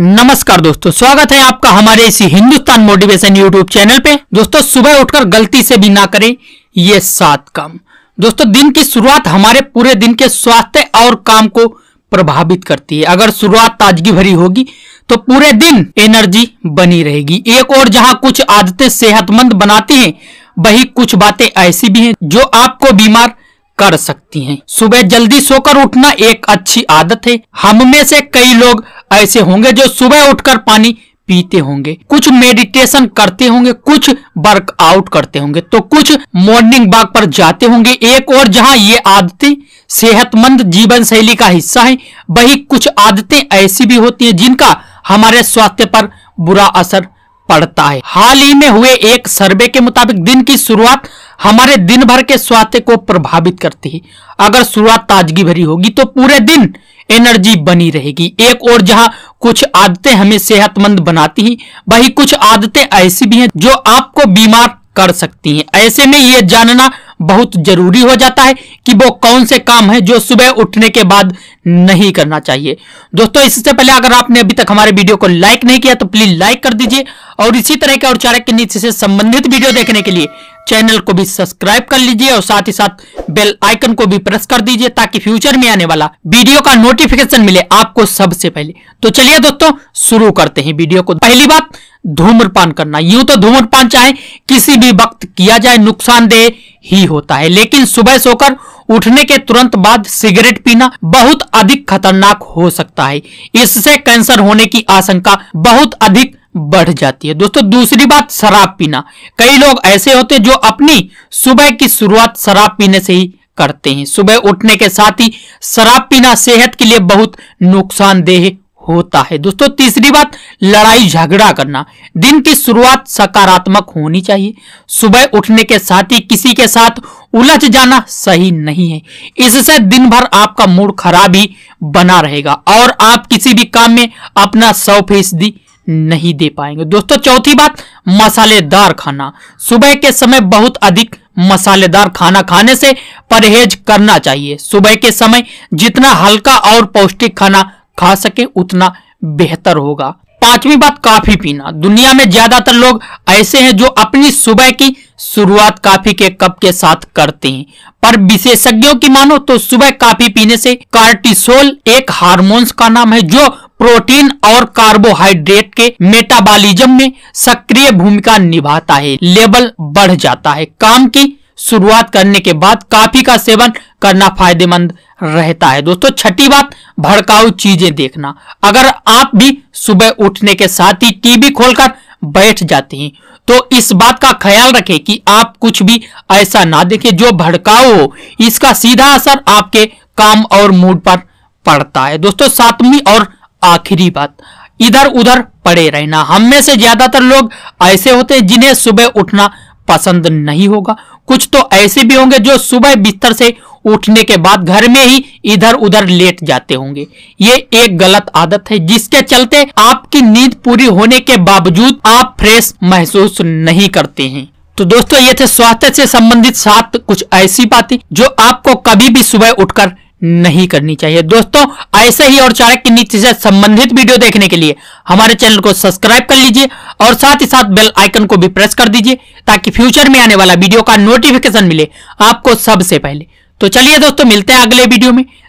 नमस्कार दोस्तों, स्वागत है आपका हमारे इसी हिंदुस्तान मोटिवेशन यूट्यूब चैनल पे। दोस्तों, सुबह उठकर गलती से भी ना करें ये 7 काम। दोस्तों, दिन की शुरुआत हमारे पूरे दिन के स्वास्थ्य और काम को प्रभावित करती है। अगर शुरुआत ताजगी भरी होगी तो पूरे दिन एनर्जी बनी रहेगी। एक और जहां कुछ आदतें सेहतमंद बनाती हैं, वही कुछ बातें ऐसी भी हैं जो आपको बीमार कर सकती हैं। सुबह जल्दी सोकर उठना एक अच्छी आदत है। हम में से कई लोग ऐसे होंगे जो सुबह उठकर पानी पीते होंगे, कुछ मेडिटेशन करते होंगे, कुछ वर्कआउट करते होंगे, तो कुछ मॉर्निंग वॉक पर जाते होंगे। एक और जहां ये आदतें सेहतमंद जीवन शैली का हिस्सा है, वही कुछ आदतें ऐसी भी होती हैं जिनका हमारे स्वास्थ्य पर बुरा असर पड़ता है। हाल ही में हुए एक सर्वे के मुताबिक दिन की शुरुआत हमारे दिन भर के स्वास्थ्य को प्रभावित करती है। अगर शुरुआत ताजगी भरी होगी तो पूरे दिन एनर्जी बनी रहेगी। एक और जहां कुछ आदतें हमें सेहतमंद बनाती हैं, वही कुछ आदतें ऐसी भी हैं जो आपको बीमार कर सकती हैं। ऐसे में यह जानना बहुत जरूरी हो जाता है कि वो कौन से काम हैं जो सुबह उठने के बाद नहीं करना चाहिए। दोस्तों, इससे पहले अगर आपने अभी तक हमारे वीडियो को लाइक नहीं किया तो प्लीज लाइक कर दीजिए और इसी तरह के और चाणक्य नीति से संबंधित वीडियो देखने के लिए चैनल को भी सब्सक्राइब कर लीजिए और साथ ही साथ बेल आइकन को भी प्रेस कर दीजिए ताकि फ्यूचर में आने वाला वीडियो का नोटिफिकेशन मिले आपको सबसे पहले। तो चलिए दोस्तों, शुरू करते हैं वीडियो को। पहली बात, धूम्रपान करना। यूं तो धूम्रपान चाहे किसी भी वक्त किया जाए नुकसानदेह ही होता है, लेकिन सुबह सोकर उठने के तुरंत बाद सिगरेट पीना बहुत अधिक खतरनाक हो सकता है। इससे कैंसर होने की आशंका बहुत अधिक बढ़ जाती है। दोस्तों, दूसरी बात, शराब पीना। कई लोग ऐसे होते हैं जो अपनी सुबह की शुरुआत शराब पीने से ही करते हैं। सुबह उठने के साथ ही शराब पीना सेहत के लिए बहुत नुकसानदेह होता है। दोस्तों, तीसरी बात, लड़ाई झगड़ा करना। दिन की शुरुआत सकारात्मक होनी चाहिए। सुबह उठने के साथ ही किसी के साथ उलझ जाना सही नहीं है। इससे दिन भर आपका मूड खराब ही बना रहेगा और आप किसी भी काम में अपना 100% नहीं दे पाएंगे। दोस्तों, चौथी बात, मसालेदार खाना। सुबह के समय बहुत अधिक मसालेदार खाना खाने से परहेज करना चाहिए। सुबह के समय जितना हल्का और पौष्टिक खाना खा सके उतना बेहतर होगा। पांचवी बात, कॉफी पीना। दुनिया में ज्यादातर लोग ऐसे हैं जो अपनी सुबह की शुरुआत कॉफी के कप के साथ करते हैं, पर विशेषज्ञों की मानो तो सुबह कॉफी पीने से कार्टिसोल, एक हार्मोन्स का नाम है जो प्रोटीन और कार्बोहाइड्रेट के मेटाबॉलिज्म में सक्रिय भूमिका निभाता है, लेवल बढ़ जाता है। काम की शुरुआत करने के बाद कॉफी का सेवन करना फायदेमंद रहता है। दोस्तों, छठी बात, भड़काऊ चीजें देखना। अगर आप भी सुबह उठने के साथ ही टीवी खोलकर बैठ जाते हैं तो इस बात का ख्याल रखें कि आप कुछ भी ऐसा ना देखें जो भड़काऊ हो। इसका सीधा असर आपके काम और मूड पर पड़ता है। दोस्तों, सातवीं और आखिरी बात, इधर उधर पड़े रहना। हम में से ज्यादातर लोग ऐसे होते हैं जिन्हें सुबह उठना पसंद नहीं होगा। कुछ तो ऐसे भी होंगे जो सुबह बिस्तर से उठने के बाद घर में ही इधर उधर लेट जाते होंगे। ये एक गलत आदत है जिसके चलते आपकी नींद पूरी होने के बावजूद आप फ्रेश महसूस नहीं करते हैं। तो दोस्तों, ये थे स्वास्थ्य से संबंधित 7 कुछ ऐसी बातें जो आपको कभी भी सुबह उठकर नहीं करनी चाहिए। दोस्तों, ऐसे ही और चाणक्य नीति से संबंधित वीडियो देखने के लिए हमारे चैनल को सब्सक्राइब कर लीजिए और साथ ही साथ बेल आइकन को भी प्रेस कर दीजिए ताकि फ्यूचर में आने वाला वीडियो का नोटिफिकेशन मिले आपको सबसे पहले। तो चलिए दोस्तों, मिलते हैं अगले वीडियो में।